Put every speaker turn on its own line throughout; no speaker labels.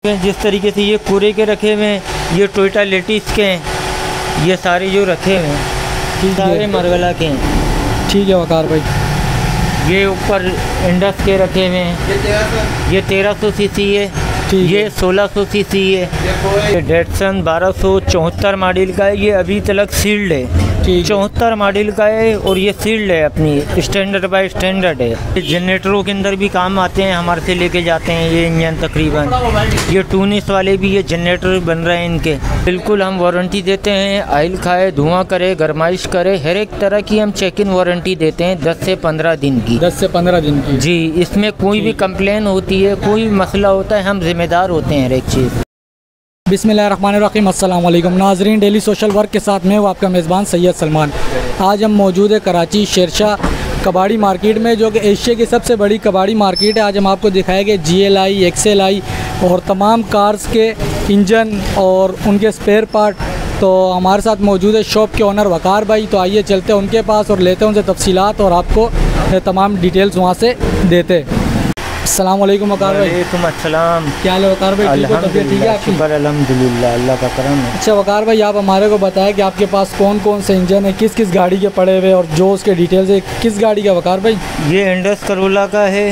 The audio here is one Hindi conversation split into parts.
जिस तरीके से ये कूड़े के रखे हुए हैं, ये टोयोटा लेटिस के हैं, ये सारे जो रखे हुए हैं सारे मरगला के हैं।
ठीक है वकार भाई।
ये ऊपर इंडस के रखे हुए हैं, ये 1300 सीसी है, ये 1600 सीसी है, ये डेटसन 1274 मॉडल का है। ये अभी तक सील्ड है, 74 मॉडल का है और ये सील्ड है, अपनी स्टैंडर्ड बाय स्टैंडर्ड है। जनरेटरों के अंदर भी काम आते हैं, हमारे से लेके जाते हैं ये इंजन तकरीबन। ये टूनिस वाले भी ये जनरेटर बन रहे हैं इनके। बिल्कुल हम वारंटी देते हैं, ऑयल खाए, धुआं करे, गरमाइश करे, हर एक तरह की हम चेक इन वारंटी देते हैं 10 से 15 दिन की।
10 से 15 दिन की
जी। इसमें कोई भी कंप्लेन होती है, कोई मसला होता है, हम जिम्मेदार होते हैं हर एक चीज़।
बिस्मिल्लाहिर्रहमानिर्रहीम। अस्सलाम वालेकुम नाजरीन, डेली सोशल वर्क के साथ में हूँ आपका मेज़बान सैयद सलमान। आज हम मौजूद है कराची शेरशाह कबाड़ी मार्केट में, जो कि एशिया की सबसे बड़ी कबाड़ी मार्केट है। आज हम आपको दिखाएंगे GLI, XLI और तमाम कार्स के इंजन और उनके स्पेयर पार्ट। तो हमारे साथ मौजूद है शॉप के ओनर वकार भाई। तो आइए चलते हैं उनके पास और लेते हैं उनसे तफसीलात और आपको तमाम डिटेल्स वहाँ से देते। अस्सलाम वालेकुम वकार भाई।
वालेकुम अस्सलाम।
क्या हाल है वकार भाई? ठीक है, तबीयत ठीक है आपकी?
शुक्र अल्हम्दुलिल्लाह, अल्लाह का करम है।
अच्छा वकार भाई, आप हमारे को बताएं कि आपके पास कौन कौन से इंजन है, किस किस गाड़ी के पड़े हुए और जो उसके डिटेल्स है। किस गाड़ी का वकार भाई?
ये इंडस करोला का है,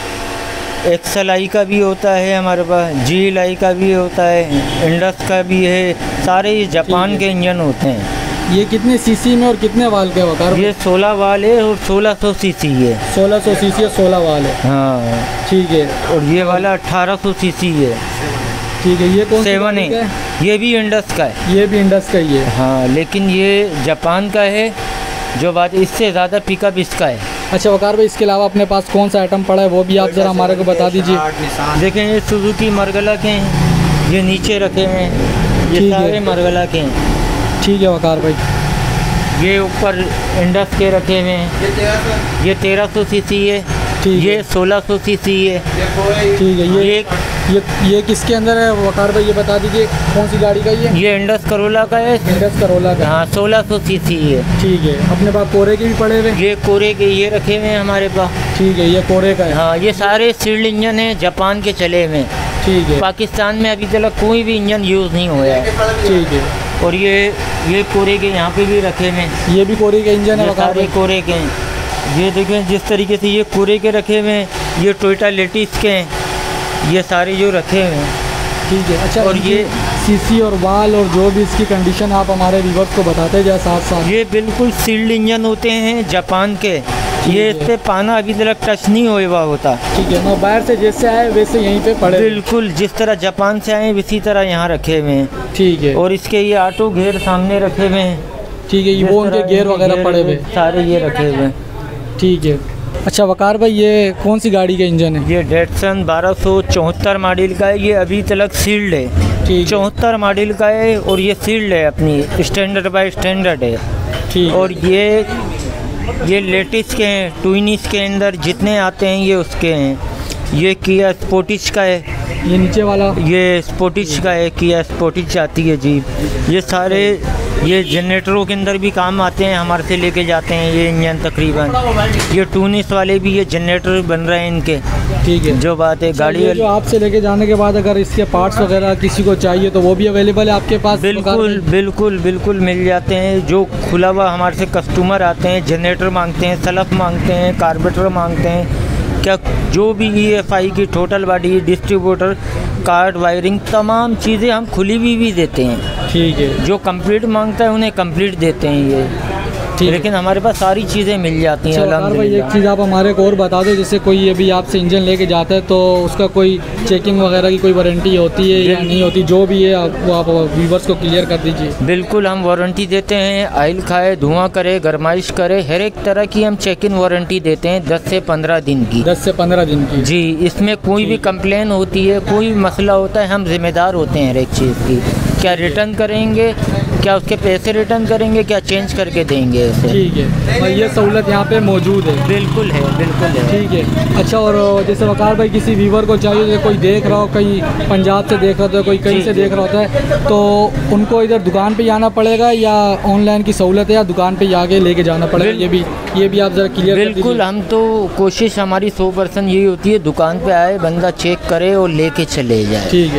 XLI का भी होता है हमारे पास, GLI का भी होता है, इंडस का भी है, सारे ये जापान के इंजन होते हैं।
ये कितने सीसी में और कितने वाल के वकार भाई?
ये 16 वाल है और 1600 सीसी है।
1600 सीसी और 16 वाल है।
हाँ
ठीक है।
और ये वाला 1800 सीसी है।
ठीक है। ये कौन सी
7
गाड़ी का
है? ये भी इंडस का है।
ये भी इंडस का ही है।
हाँ, लेकिन ये जापान का है। जो बात, इससे ज़्यादा पिकअप इसका है।
अच्छा वकार भाई, इसके अलावा अपने पास कौन सा आइटम पड़ा है वो भी आप ज़रा हमारे को बता दीजिए।
देखें, ये सुजुकी मरगला के हैं, ये नीचे रखे हैं, ये सारे मरगला के हैं।
ठीक है वकार भाई।
ये ऊपर इंडस के रखे हुए हैं, ये 1300 सीसी है, ये 1600 सीसी है।
ठीक है। ये किसके अंदर है वकार भाई, ये बता दीजिए कौन सी गाड़ी का ये
इंडस करोला का है।
इंडस करोला का।
हाँ, 1600 सीसी है।
ठीक है। अपने पास कोरे के भी पड़े हुए?
ये कोरे के ये रखे हुए हैं हमारे पास।
ठीक है, ये कोरे का है।
हाँ, ये सारे सील्ड इंजन हैं, जापान के चले हुए हैं।
ठीक है।
पाकिस्तान में अभी तक कोई भी इंजन यूज़ नहीं हुआ है।
ठीक है।
और ये कोरे के यहाँ पे भी रखे हुए हैं।
ये भी कोरे के इंजन है?
सारे कोरे के हैं। ये देखें, जिस तरीके से ये कोरे के रखे हुए हैं, ये टोयोटा लेटिस के हैं, ये सारे जो रखे हुए हैं।
ठीक है। अच्छा,
और ये
सीसी और वाल और जो भी इसकी कंडीशन आप हमारे व्यूअर्स को बताते जाए साथ साथ।
ये बिल्कुल सील्ड इंजन होते हैं जापान के। ये इस पे पाना अभी तक टच नहीं हुआ होता।
ठीक है। मैं बाहर से जैसे आए वैसे यहीं पे पड़े?
बिल्कुल, जिस तरह जापान से आए इसी तरह यहाँ रखे हुए हैं।
ठीक है।
और इसके ये ऑटो घेर सामने रखे हुए हैं।
ठीक है। ये वो उनके गेयर वगैरह पड़े हुए
सारे ये रखे हुए हैं।
ठीक है। अच्छा वकार भाई, ये कौन सी गाड़ी का इंजन है?
ये डेटसन 1274 मॉडल का है। ये अभी तक सील्ड है, 74 मॉडल का है और ये सील्ड है, अपनी स्टैंडर्ड बाय स्टैंडर्ड है।
ठीक।
और ये लेटिस के हैं, ट्विनिस के अंदर जितने आते हैं ये उसके हैं। ये किया स्पोर्टिज का है।
ये नीचे वाला
ये स्पोर्टिज का है, किया स्पोर्टिज आती है जी। ये सारे ये जनरेटरों के अंदर भी काम आते हैं, हमारे से लेके जाते हैं ये इंजन तकरीबन। ये टूनिस वाले भी ये जनरेटर बन रहे हैं इनके।
ठीक है।
जो बात है गाड़ी
जो आपसे लेके जाने के बाद अगर इसके पार्ट्स वगैरह किसी को चाहिए तो वो भी अवेलेबल है आपके पास?
बिल्कुल बिल्कुल बिल्कुल मिल जाते हैं। जो खुला हुआ हमारे से कस्टमर आते हैं, जनरेटर मांगते हैं, सलफ मांगते हैं, कार्बेटर मांगते हैं, क्या जो भी EFI की total body, distributor, card, wiring, तमाम चीज़ें हम खुली भी देते हैं।
ठीक है।
जो कंप्लीट मांगता है उन्हें कंप्लीट देते हैं ये। लेकिन हमारे पास सारी चीज़ें मिल जाती हैं अल्हम्दुलिल्लाह।
एक चीज़ आप हमारे को और बता दो, जैसे कोई अभी आपसे इंजन लेके जाता है तो उसका कोई चेकिंग वगैरह की कोई वारंटी होती है या नहीं होती? जो भी है वो आप व्यूवर्स को क्लियर कर दीजिए।
बिल्कुल हम वारंटी देते हैं, ऑयल खाए, धुआं करे, गरमाइश करे, हर एक तरह की हम चेक इन वारंटी देते हैं 10 से 15 दिन की।
10 से 15 दिन की
जी। इसमें कोई भी कंप्लेन होती है, कोई मसला होता है, हम जिम्मेदार होते हैं हर एक चीज़ की। क्या रिटर्न करेंगे, क्या उसके पैसे रिटर्न करेंगे, क्या चेंज करके देंगे उसे।
ठीक है। और ये सहूलत यहाँ पे मौजूद है?
बिल्कुल है, बिल्कुल है।
ठीक है। अच्छा, और जैसे वकार भाई किसी व्यूवर को चाहिए, जैसे कोई देख रहा हो, कहीं पंजाब से देख रहा होता है, कोई कहीं से देख रहा होता है, तो उनको इधर दुकान पे आना पड़ेगा या ऑनलाइन की सहूलत है या दुकान पे आके लेके जाना पड़ेगा? ये भी आप ज़रा क्लियर।
बिल्कुल, हम तो कोशिश हमारी 100% यही होती है, दुकान पे आए, बंदा चेक करे और लेके चले जाए।
ठीक है।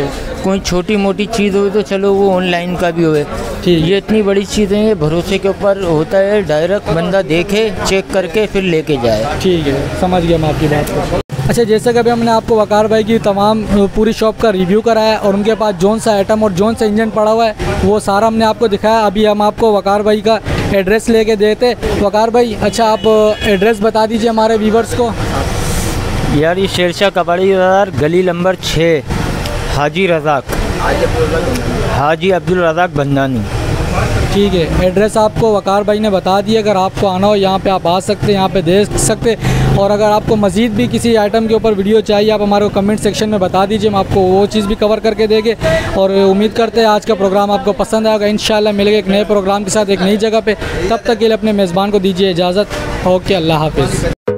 कोई छोटी मोटी चीज़ हो तो चलो वो ऑनलाइन का भी होए,
ठीक।
ये इतनी बड़ी चीज़ें ये भरोसे के ऊपर होता है, डायरेक्ट बंदा देखे, चेक करके फिर लेके जाए।
ठीक है, समझ गया मैं आपकी बात को। अच्छा, जैसे कि अभी हमने आपको वकार भाई की तमाम पूरी शॉप का रिव्यू कराया है और उनके पास जौन सा आइटम और जौन सा इंजन पड़ा हुआ है वो सारा हमने आपको दिखाया। अभी हम आपको वकार भाई का एड्रेस लेके देते। वकार भाई, अच्छा आप एड्रेस बता दीजिए हमारे व्यूवर्स को।
यार ये शेरशाह कबाड़ी बाज़ार, गली नंबर 6, हाजी अब्दुल रज़ाक बंदानी।
ठीक है, एड्रेस आपको वकार भाई ने बता दिया। अगर आपको आना हो यहाँ पे आप आ सकते हैं, यहाँ पे देख सकते। और अगर आपको मज़ीद भी किसी आइटम के ऊपर वीडियो चाहिए आप हमारे कमेंट सेक्शन में बता दीजिए, हम आपको वो चीज़ भी कवर करके देंगे। और उम्मीद करते हैं आज का प्रोग्राम आपको पसंद आएगा। इंशाल्लाह मिलेंगे एक नए प्रोग्राम के साथ एक नई जगह पे। तब तक के लिए अपने मेज़बान को दीजिए इजाज़त। ओके, अल्लाह हाफिज़।